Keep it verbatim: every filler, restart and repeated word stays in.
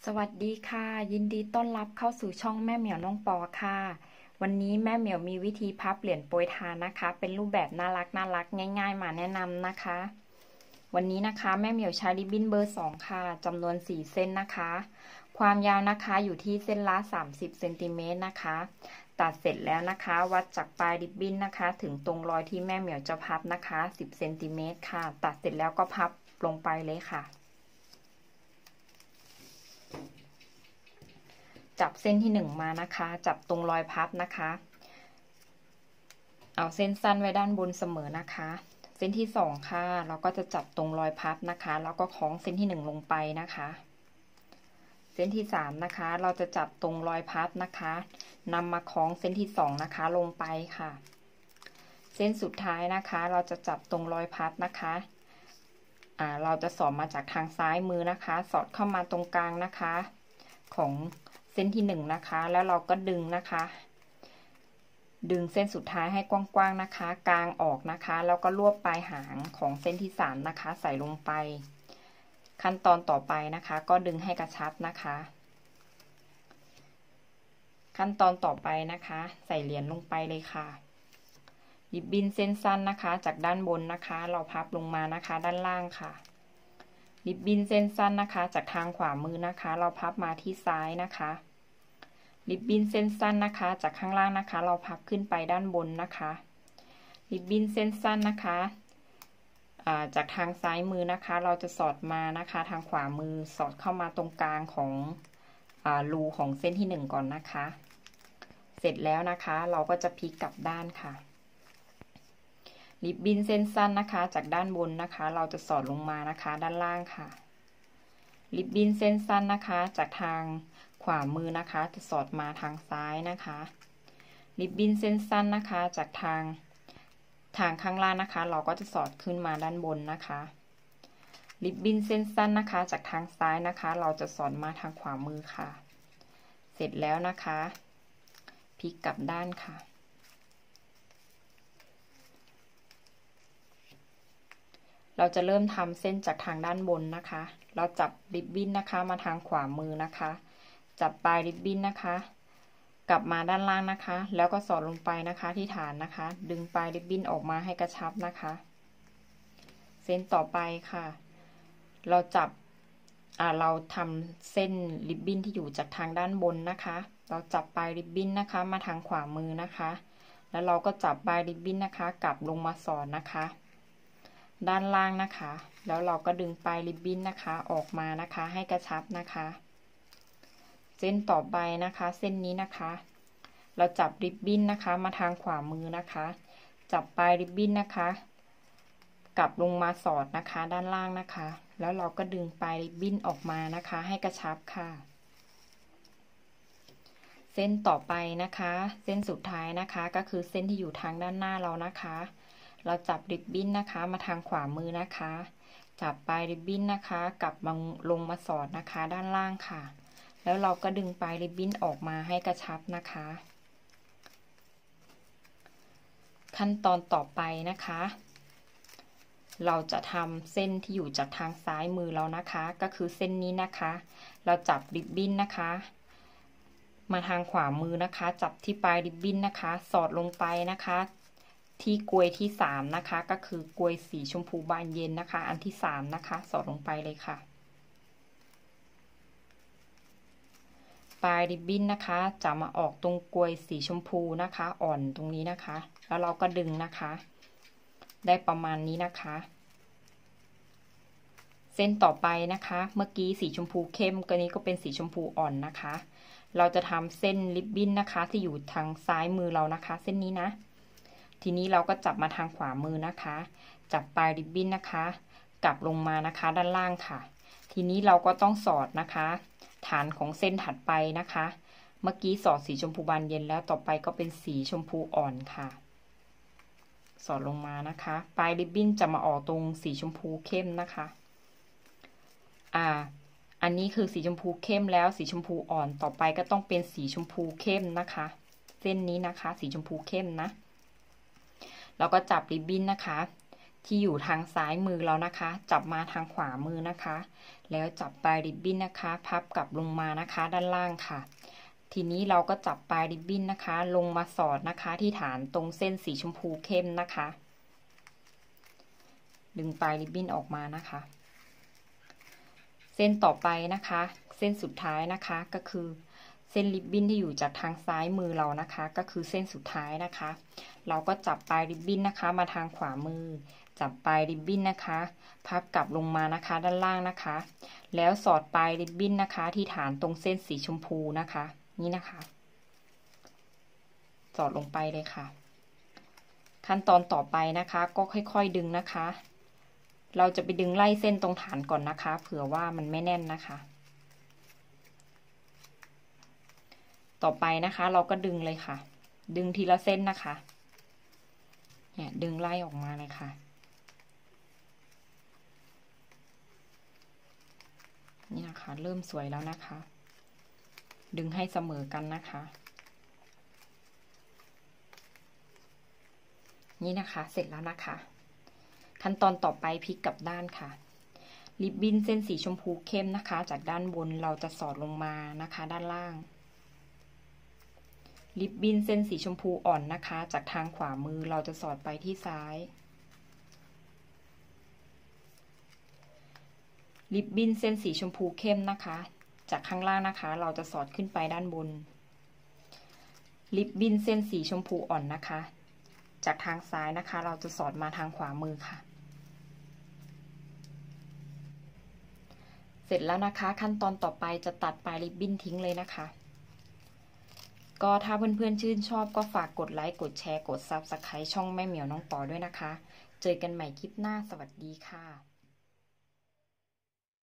สวัสดีค่ะยินดีต้อนรับเข้าสู่ช่องแม่เหมียวน้องปอค่ะวันนี้แม่เหมียวมีวิธีพับเหรียญโปรยทานนะคะเป็นรูปแบบน่ารักน่ารักง่ายๆมาแนะนำนะคะวันนี้นะคะแม่เหมียวใช้ริบบิ้นเบอร์สองค่ะจำนวนสี่เส้นนะคะความยาวนะคะอยู่ที่เส้นละสามสิบเซนติเมตรนะคะตัดเสร็จแล้วนะคะวัดจากปลายริบบิ้นนะคะถึงตรงรอยที่แม่เหมียวจะพับนะคะสิบเซนติเมตรค่ะตัดเสร็จแล้วก็พับลงไปเลยค่ะจับเส้นที่หนึ่งมานะคะจับตรงรอยพับนะคะเอาเส้นสั้นไว้ด้านบนเสมอนะคะเส้นที่สองค่ะเราก็จะจับตรงรอยพับนะคะแล้วก็คล้องเส้นที่หนึ่งลงไปนะคะเส้นที่สามนะคะเราจะจับตรงรอยพับนะคะนำมาคล้องเส้นที่สองนะคะลงไปค่ะเส้นสุดท้ายนะคะเราจะจับตรงรอยพับนะคะอ่าเราจะสอดมาจากทางซ้ายมือนะคะสอดเข้ามาตรงกลางนะคะของเส้นที่หนึ่งนะคะแล้วเราก็ดึงนะคะดึงเส้นสุดท้ายให้กว้างๆนะคะกางออกนะคะแล้วก็รวบปลายหางของเส้นที่สามนะคะใส่ลงไปขั้นตอนต่อไปนะคะก็ดึงให้กระชับนะคะขั้นตอนต่อไปนะคะใส่เหรียญลงไปเลยค่ะริบบิ้นเส้นสั้นนะคะจากด้านบนนะคะเราพับลงมานะคะด้านล่างค่ะริบบิ้นเส้นสั้นนะคะจากทางขวามือนะคะเราพับมาที่ซ้ายนะคะริบบิ้นเส้นสั้นนะคะจากข้างล่างนะคะเราพับขึ้นไปด้านบนนะคะริบบิ้นเส้นสั้นนะคะจากทางซ้ายมือนะคะเราจะสอดมานะคะทางขวามือสอดเข้ามาตรงกลางของรูของเส้นที่หนึ่งก่อนนะคะเสร็จแล้วนะคะเราก็จะพลิกกลับด้านค่ะริบบิ้นเส้นสั้นนะคะจากด้านบนนะคะเราจะสอดลงมานะคะด้านล่างค่ะริบบิ้นเส้นสั้นนะคะจากทางขวามือนะคะจะสอดมาทางซ้ายนะคะริบบิ้นเส้นสั้นนะคะจากทางทางข้างล่างนะคะเราก็จะสอดขึ้นมาด้านบนนะคะริบบิ้นเส้นสั้นนะคะจากทางซ้ายนะคะเราจะสอดมาทางขวามือค่ะเสร็จแล้วนะคะพลิกกลับด้านค่ะเราจะเริ่มทำเส้นจากทางด้านบนนะคะเราจับริบบิ้นนะคะมาทางขวามือนะคะจับปลายริบบิ้นนะคะกลับมาด้านล่างนะคะแล้วก็สอดลงไปนะคะที่ฐานนะคะดึงปลายริบบิ้นออกมาให้กระชับนะคะเส้นต่อไปค่ะเราจับอ่าเราทำเส้นริบบิ้นที่อยู่จากทางด้านบนนะคะเราจับปลายริบบิ้นนะคะมาทางขวามือนะคะแล้วเราก็จับปลายริบบิ้นนะคะกลับลงมาสอดนะคะด้านล่างนะคะแล้วเราก็ดึงปลายริบบิ้นนะคะออกมานะคะให้กระชับนะคะเส้นต่อไปนะคะเส้นนี้นะคะเราจับริบบิ้นนะคะมาทางขวามือนะคะจับปลายริบบิ้นนะคะกลับลงมาสอดนะคะด้านล่างนะคะแล้วเราก็ดึงปลายริบบิ้นออกมานะคะให้กระชับค่ะเส้นต่อไปนะคะเส้นสุดท้ายนะคะก็คือเส้นที่อยู่ทางด้านหน้าเรานะคะเราจับริบบิ้นนะคะมาทางขวามือนะคะจับปลายริบบิ้นนะคะกลับลงมาสอดนะคะด้านล่างค่ะแล้วเราก็ดึงปลายริบบิ้นออกมาให้กระชับนะคะขั้นตอนต่อไปนะคะเราจะทำเส้นที่อยู่จากทางซ้ายมือเรานะคะก็คือเส้นนี้นะคะเราจับริบบิ้นนะคะมาทางขวามือนะคะจับที่ปลายริบบิ้นนะคะสอดลงไปนะคะที่กลวยที่สามนะคะก็คือกลวยสีชมพูบานเย็นนะคะอันที่สามนะคะสอดลงไปเลยค่ะปลายริบบิ้นนะคะจะมาออกตรงกลวยสีชมพูนะคะอ่อนตรงนี้นะคะแล้วเราก็ดึงนะคะได้ประมาณนี้นะคะเส้นต่อไปนะคะเมื่อกี้สีชมพูเข้มก็นี้ก็เป็นสีชมพูอ่อนนะคะเราจะทำเส้นริบบิ้นนะคะที่อยู่ทางซ้ายมือเรานะคะเส้นนี้นะทีนี้เราก็จับมาทางขวามือนะคะจับปลายริบบิ้นนะคะกลับลงมานะคะด้านล่างค่ะทีนี้เราก็ต้องสอดนะคะฐานของเส้นถัดไปนะคะเมื่อกี้สอดสีชมพูบานเย็นแล้วต่อไปก็เป็นสีชมพูอ่อนค่ะสอดลงมานะคะปลายริบบิ้นจะมาออกตรงสีชมพูเข้มนะคะอ่าอันนี้คือสีชมพูเข้มแล้วสีชมพูอ่อนต่อไปก็ต้องเป็นสีชมพูเข้มนะคะเส้นนี้นะคะสีชมพูเข้มนะเราก็จับริบบิ้นนะคะที่อยู่ทางซ้ายมือเรานะคะจับมาทางขวามือนะคะแล้วจับปลายริบบิ้นนะคะพับกลับลงมานะคะด้านล่างค่ะทีนี้เราก็จับปลายริบบิ้นนะคะลงมาสอดนะคะที่ฐานตรงเส้นสีชมพูเข้มนะคะดึงปลายริบบิ้นออกมานะคะเส้นต่อไปนะคะเส้นสุดท้ายนะคะก็คือเส้นริบบิ้นที่อยู่จากทางซ้ายมือเรานะคะก็คือเส้นสุดท้ายนะคะเราก็จับปลายริบบิ้นนะคะมาทางขวามือจับปลายริบบิ้นนะคะพับกลับลงมานะคะด้านล่างนะคะแล้วสอดปลายริบบิ้นนะคะที่ฐานตรงเส้นสีชมพูนะคะนี่นะคะสอดลงไปเลยค่ะขั้นตอนต่อไปนะคะก็ค่อยๆดึงนะคะเราจะไปดึงไล่เส้นตรงฐานก่อนนะคะเผื่อว่ามันไม่แน่นนะคะต่อไปนะคะเราก็ดึงเลยค่ะดึงทีละเส้นนะคะเนี่ยดึงไล่ออกมาเลยค่ะนี่นะคะเริ่มสวยแล้วนะคะดึงให้เสมอกันนะคะนี่นะคะเสร็จแล้วนะคะขั้นตอนต่อไปพลิกกลับด้านค่ะริบบิ้นเส้นสีชมพูเข้มนะคะจากด้านบนเราจะสอดลงมานะคะด้านล่างริบบิ้นเส้นสีชมพูอ่อนนะคะจากทางขวามือเราจะสอดไปที่ซ้ายริบบิ้นเส้นสีชมพูเข้มนะคะจากข้างล่างนะคะเราจะสอดขึ้นไปด้านบนริบบิ้นเส้นสีชมพูอ่อนนะคะจากทางซ้ายนะคะเราจะสอดมาทางขวามือค่ะเสร็จแล้วนะคะขั้นตอนต่อไปจะตัดปลายริบบิ้นทิ้งเลยนะคะก็ถ้าเพื่อนๆชื่นชอบก็ฝากกดไลค์กดแชร์กดซับสไครบ์ช่องแม่เหมียวน้องปอด้วยนะคะเจอกันใหม่คลิปหน้าสวัสดีค่ะ